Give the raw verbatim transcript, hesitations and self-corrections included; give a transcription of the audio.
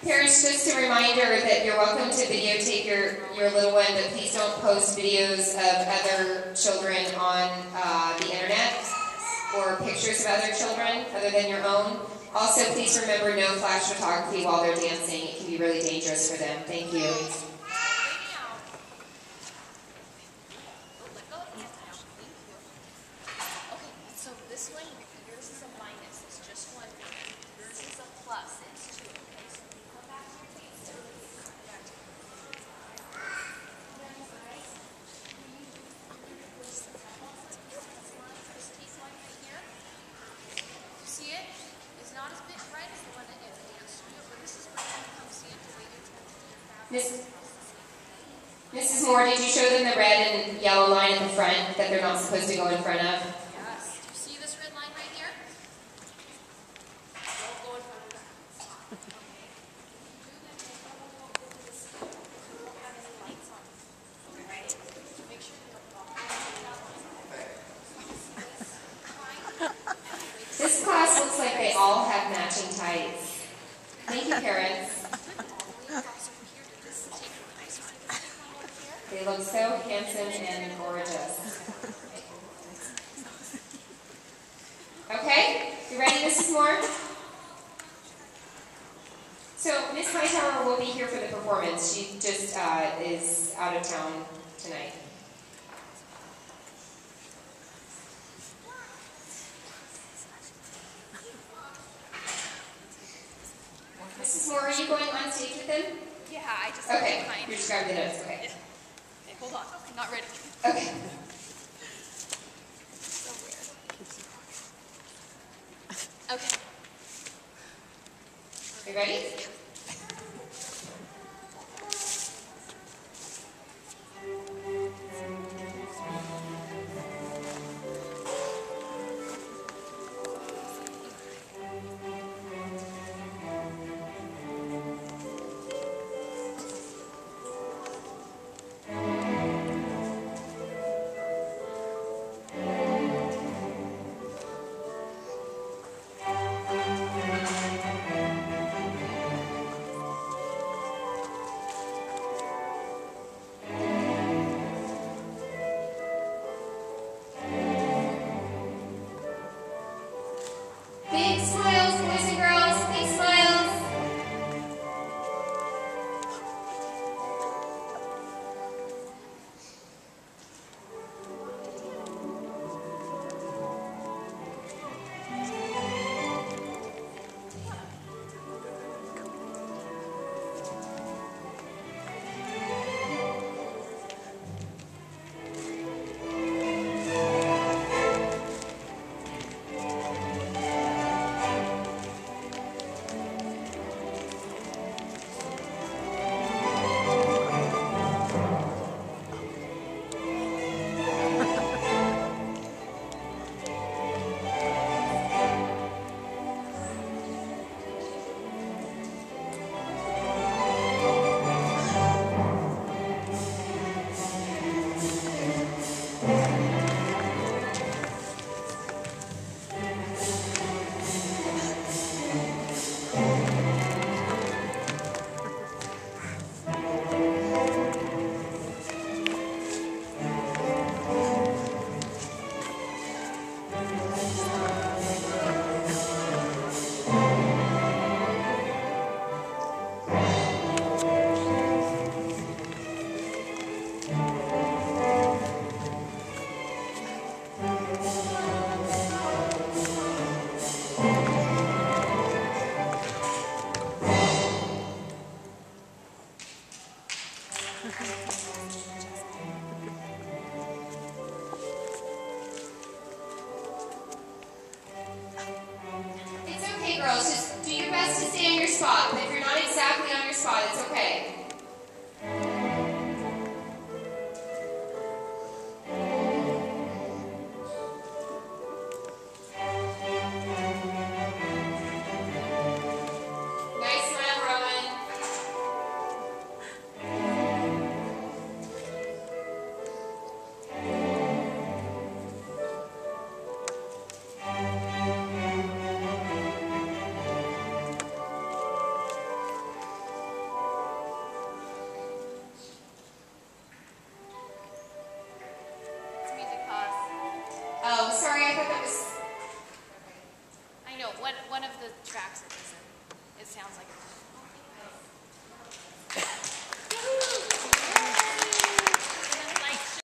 Parents, just a reminder that you're welcome to videotape your, your little one, but please don't post videos of other children on uh, the internet or pictures of other children other than your own. Also, please remember no flash photography while they're dancing. It can be really dangerous for them. Thank you. Missus Moore, did you show them the red and yellow line in the front that they're not supposed to go in front of? Yes. Do you see this red line right here? Don't go in front of that. Make sure you don't This class looks like they all have matching tights. Thank you, parents. They look so handsome and gorgeous. Okay, you ready, Missus Moore? So, Miss Hightower will be here for the performance. She just uh, is out of town tonight. Missus Moore, are you going on stage with them? Yeah, I just... Okay, you're just grabbing the notes, okay. Hold on, I'm not ready. Okay. So weird. Okay. You ready? Big smiles, boys and girls. Big smiles. It's okay, girls. Just do your best to stay on your spot. But if you're not exactly on your spot, it's okay. Nice smile, Rowan. Oh, sorry, I thought that was... I know, one, one of the tracks it is in, it sounds like a